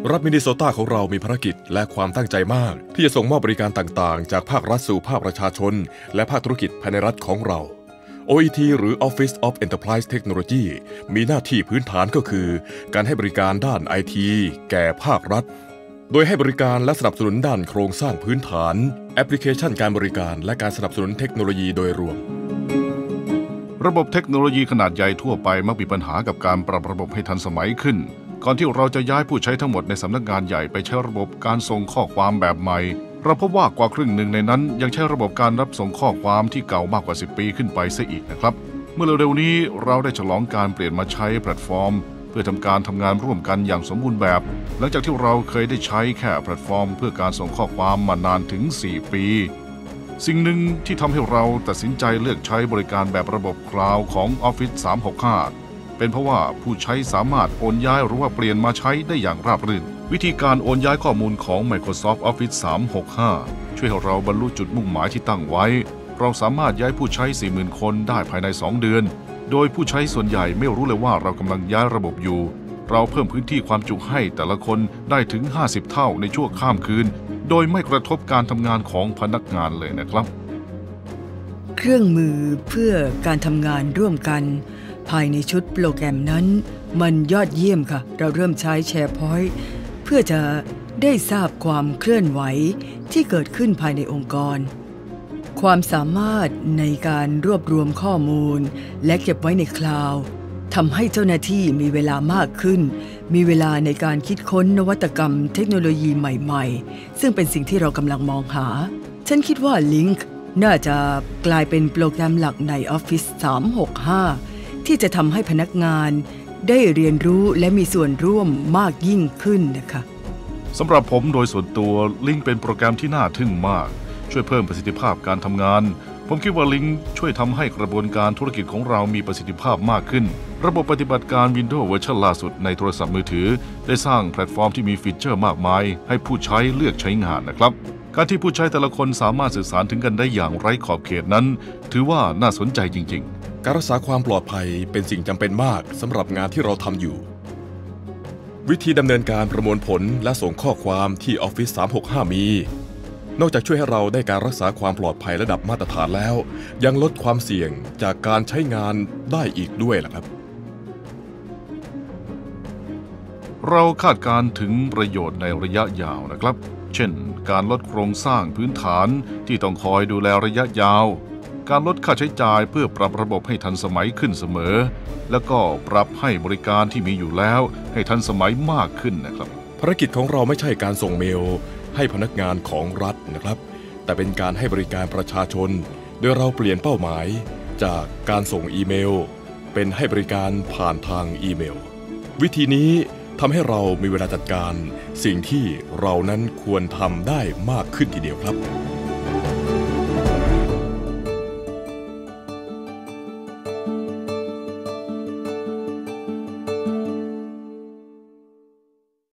รัฐมินนิโซตาของเรามีภารกิจและความตั้งใจมากที่จะส่งมอบบริการต่างๆจากภาครัฐสู่ภาคประชาชนและภาคธุรกิจภายในรัฐของเรา OET หรือ Office of Enterprise Technology มีหน้าที่พื้นฐานก็คือการให้บริการด้าน IT แก่ภาครัฐโดยให้บริการและสนับสนุนด้านโครงสร้างพื้นฐานแอปพลิเคชันการบริการและการสนับสนุนเทคโนโลยีโดยรวมระบบเทคโนโลยีขนาดใหญ่ทั่วไปมักมีปัญหากับการปรับระบบให้ทันสมัยขึ้นก่อนที่เราจะย้ายผู้ใช้ทั้งหมดในสำนักงานใหญ่ไปใช้ระบบการส่งข้อความแบบใหม่เราพบว่ากว่าครึ่งหนึ่งในนั้นยังใช้ระบบการรับส่งข้อความที่เก่ามากกว่า10 ปีขึ้นไปเสียอีกนะครับเมื่อเร็วๆนี้เราได้ฉลองการเปลี่ยนมาใช้แพลตฟอร์มเพื่อทำการทำงานร่วมกันอย่างสมบูรณ์แบบหลังจากที่เราเคยได้ใช้แค่แพลตฟอร์มเพื่อการส่งข้อความมานานถึง4 ปีสิ่งหนึ่งที่ทำให้เราตัดสินใจเลือกใช้บริการแบบระบบคลาวด์ของ Office 365เป็นเพราะว่าผู้ใช้สามารถโอนย้ายหรือว่าเปลี่ยนมาใช้ได้อย่างราบรื่นวิธีการโอนย้ายข้อมูลของ Microsoft Office 365 ช่วยให้เราบรรลุจุดมุ่งหมายที่ตั้งไว้เราสามารถย้ายผู้ใช้ 40,000 คนได้ภายใน2 เดือนโดยผู้ใช้ส่วนใหญ่ไม่รู้เลยว่าเรากำลังย้ายระบบอยู่เราเพิ่มพื้นที่ความจุให้แต่ละคนได้ถึง50 เท่าในชั่วข้ามคืนโดยไม่กระทบการทำงานของพนักงานเลยนะครับเครื่องมือเพื่อการทำงานร่วมกันภายในชุดโปรแกรมนั้นมันยอดเยี่ยมค่ะเราเริ่มใช้ SharePoint เพื่อจะได้ทราบความเคลื่อนไหวที่เกิดขึ้นภายในองค์กรความสามารถในการรวบรวมข้อมูลและเก็บไว้ในคลาวด์ทำให้เจ้าหน้าที่มีเวลามากขึ้นมีเวลาในการคิดค้นนวัตกรรมเทคโนโลยีใหม่ๆซึ่งเป็นสิ่งที่เรากำลังมองหาฉันคิดว่า Lync น่าจะกลายเป็นโปรแกรมหลักใน Office 365 ที่จะทำให้พนักงานได้เรียนรู้และมีส่วนร่วมมากยิ่งขึ้นนะคะสำหรับผมโดยส่วนตัว Lync เป็นโปรแกรมที่น่าทึ่งมากช่วยเพิ่มประสิทธิภาพการทำงานผมคิดว่า Lync ช่วยทำให้กระบวนการธุรกิจของเรามีประสิทธิภาพมากขึ้นระบบปฏิบัติการ Windows เวอร์ชันล่าสุดในโทรศัพท์มือถือได้สร้างแพลตฟอร์มที่มีฟีเจอร์มากมายให้ผู้ใช้เลือกใช้งานนะครับการที่ผู้ใช้แต่ละคนสามารถสื่อสารถึงกันได้อย่างไร้ขอบเขตนั้นถือว่าน่าสนใจจริงๆการรักษาความปลอดภัยเป็นสิ่งจำเป็นมากสำหรับงานที่เราทำอยู่วิธีดำเนินการประมวลผลและส่งข้อความที่ Office 365 มีนอกจากช่วยให้เราได้การรักษาความปลอดภัยระดับมาตรฐานแล้วยังลดความเสี่ยงจากการใช้งานได้อีกด้วยล่ะครับเราคาดการถึงประโยชน์ในระยะยาวนะครับเช่นการลดโครงสร้างพื้นฐานที่ต้องคอยดูแลระยะยาวการลดค่าใช้จ่ายเพื่อปรับระบบให้ทันสมัยขึ้นเสมอแล้วก็ปรับให้บริการที่มีอยู่แล้วให้ทันสมัยมากขึ้นนะครับภารกิจของเราไม่ใช่การส่งเมลให้พนักงานของรัฐนะครับแต่เป็นการให้บริการประชาชนโดยเราเปลี่ยนเป้าหมายจากการส่งอีเมลเป็นให้บริการผ่านทางอีเมลวิธีนี้ทำให้เรามีเวลาจัดการสิ่งที่เรานั้นควรทำได้มากขึ้นทีเดียวครับ